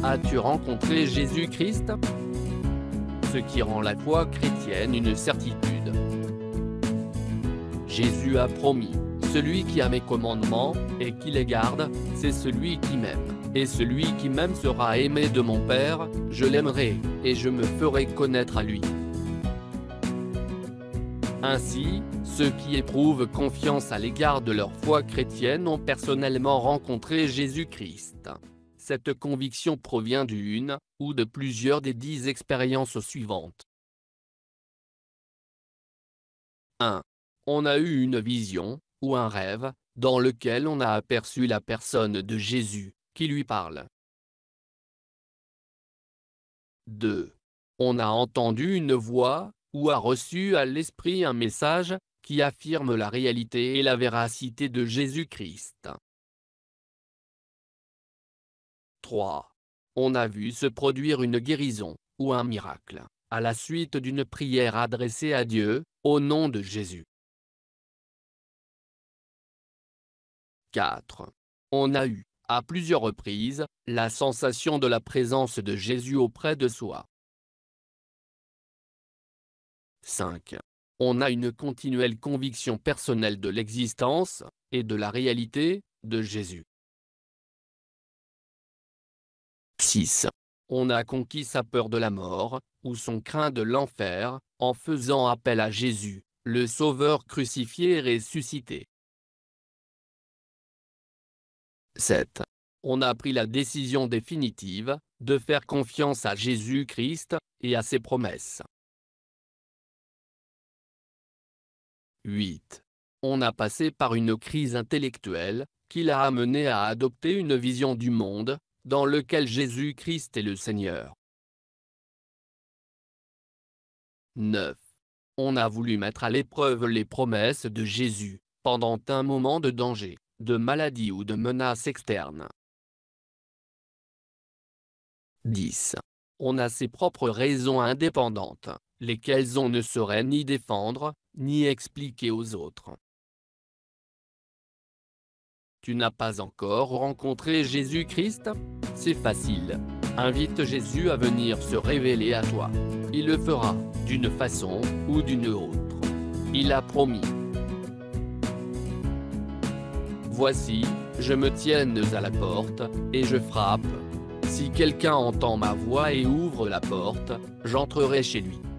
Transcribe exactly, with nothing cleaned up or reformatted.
As-tu rencontré Jésus-Christ? Ce qui rend la foi chrétienne une certitude. Jésus a promis, « Celui qui a mes commandements, et qui les garde, c'est celui qui m'aime, et celui qui m'aime sera aimé de mon Père, je l'aimerai, et je me ferai connaître à lui. » Ainsi, ceux qui éprouvent confiance à l'égard de leur foi chrétienne ont personnellement rencontré Jésus-Christ. Cette conviction provient d'une, ou de plusieurs des dix expériences suivantes. un. On a eu une vision, ou un rêve, dans lequel on a aperçu la personne de Jésus, qui lui parle. deux. On a entendu une voix, ou a reçu à l'esprit un message, qui affirme la réalité et la véracité de Jésus-Christ. trois. On a vu se produire une guérison, ou un miracle, à la suite d'une prière adressée à Dieu, au nom de Jésus. quatre. On a eu, à plusieurs reprises, la sensation de la présence de Jésus auprès de soi. cinq. On a une continuelle conviction personnelle de l'existence, et de la réalité, de Jésus. six. On a conquis sa peur de la mort, ou son craint de l'enfer, en faisant appel à Jésus, le Sauveur crucifié et ressuscité. sept. On a pris la décision définitive, de faire confiance à Jésus-Christ, et à ses promesses. huit. On a passé par une crise intellectuelle, qui l'a amené à adopter une vision du monde, dans lequel Jésus-Christ est le Seigneur. neuf. On a voulu mettre à l'épreuve les promesses de Jésus, pendant un moment de danger, de maladie ou de menace externe. dix. On a ses propres raisons indépendantes, lesquelles on ne saurait ni défendre, ni expliquer aux autres. Tu n'as pas encore rencontré Jésus-Christ? C'est facile. Invite Jésus à venir se révéler à toi. Il le fera, d'une façon ou d'une autre. Il a promis. Voici, je me tiens à la porte, et je frappe. Si quelqu'un entend ma voix et ouvre la porte, j'entrerai chez lui.